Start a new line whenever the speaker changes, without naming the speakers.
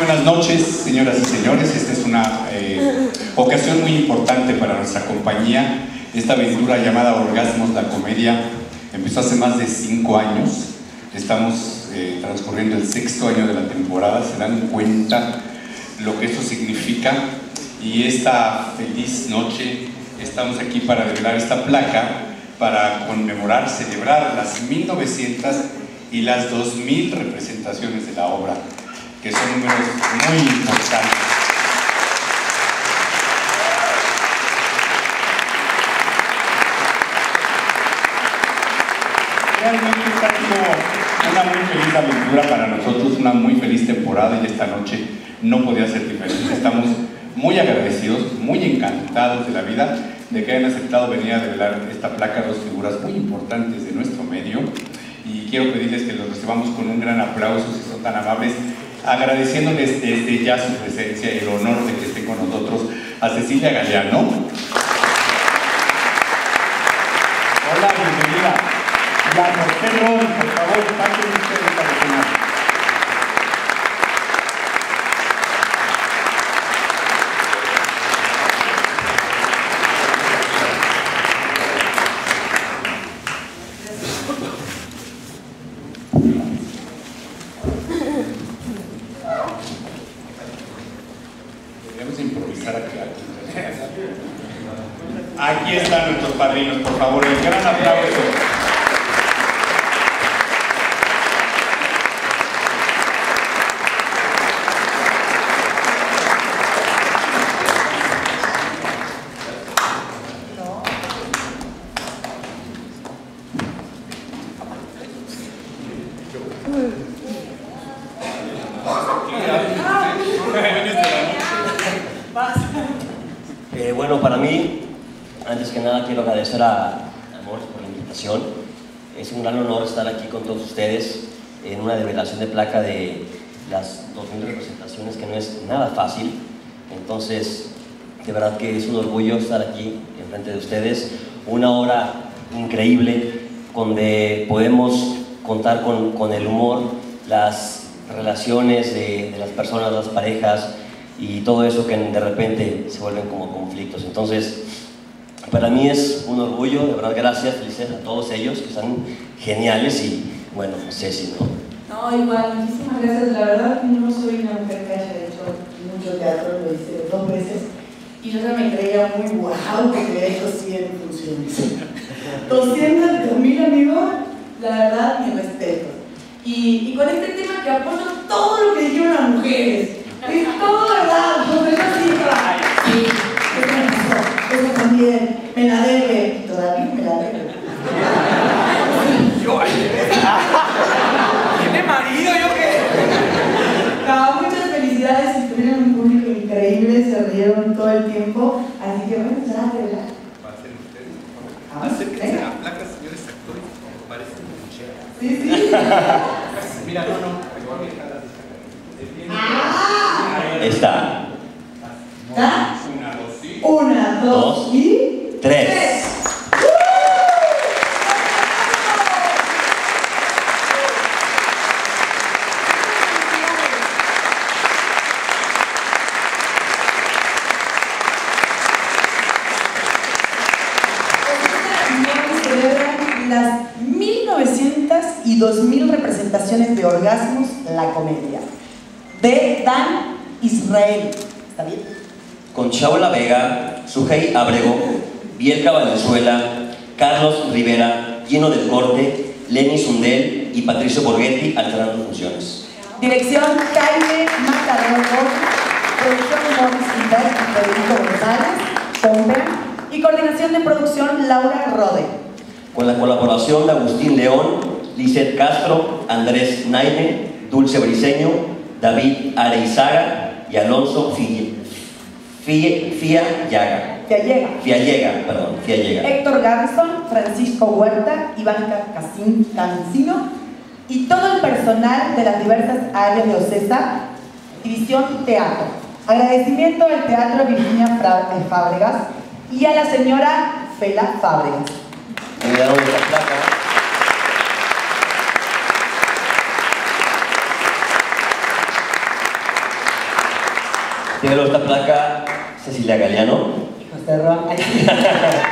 buenas noches, señoras y señores. Esta es una ocasión muy importante para nuestra compañía. Esta aventura llamada Orgasmos, la comedia, empezó hace más de 5 años. Estamos transcurriendo el 6º año de la temporada. Se dan cuenta lo que esto significa. Y esta feliz noche estamos aquí para revelar esta placa, para conmemorar, celebrar las 1900 y las 2000 representaciones de la obra, que son números muy importantes. Realmente esta ha sido una muy feliz aventura para nosotros, una muy feliz temporada, y esta noche no podía ser diferente. Estamos muy agradecidos, muy encantados de la vida, de que hayan aceptado venir a revelar esta placa a dos figuras muy importantes de nuestro medio. Y quiero pedirles que los recibamos con un gran aplauso, si son tan amables, agradeciéndoles desde ya su presencia y el honor de que estén con nosotros a Cecilia Galeano. Hola, bienvenida. Y a José Rodi, por favor, pasen ustedes al escenario. Aquí están nuestros padrinos, por favor, el gran aplauso.
Bueno, para mí, antes que nada quiero agradecer a Amores por la invitación. Es un gran honor estar aquí con todos ustedes en una revelación de placa de las 2000 representaciones, que no es nada fácil. Entonces, de verdad que es un orgullo estar aquí enfrente de ustedes. Una hora increíble donde podemos contar con el humor, las relaciones de las personas, las parejas y todo eso que de repente se vuelven como conflictos. Entonces, para mí es un orgullo, de verdad, gracias, felicidades a todos ellos, que están geniales. Y bueno, no sé si no.
No, igual, muchísimas gracias. La verdad, no soy una mujer que haya hecho mucho teatro, lo hice 2 veces, y yo ya me creía muy guau porque he hecho 100 funciones. 200, 2000 amigos, la verdad, mi respeto. Y con este tema que apoyo todo lo que dijeron las mujeres. Es todo verdad, porque yo sí, sí, eso me pasó, eso también, me la debe, y todavía me la debe.
¿Tiene marido? ¿Yo qué?
No, muchas felicidades, tuvieron un público increíble, se rieron todo el tiempo, así que bueno, ya a revelar.
¿Va a ser ustedes? Acérquense a la placa, señores actores, parecen muchachos.
Sí, sí.
Mira, no, igual que cada
¡Ah!
Está.
¿Ya?
1, 2,
1, 2 y
3.
Celebran las 1900 y 2000 representaciones de Orgasmos, la comedia, de Dan Israel. ¿Está bien?
Con Shaula Vega, Sujei Abrego, Bielka Valenzuela, Carlos Rivera, Gino del Corte, Lenny Sundel y Patricio Borghetti alternando funciones.
Dirección Jaime Matarrojo, producción Morris Inver y Federico González, Pomber, y coordinación de producción Laura Rode.
Con la colaboración de Agustín León, Lisette Castro, Andrés Naine, Dulce Briceño, David Areizaga y Alonso Fiallega.
Héctor Garrison, Francisco Huerta, Ivanka Cancino y todo el personal de las diversas áreas de OCESA, División Teatro. Agradecimiento al Teatro Virginia Fábregas y a la señora Fela Fábregas.
Me dieron esta placa. Tiene esta placa Cecilia Galeano.
José Ron.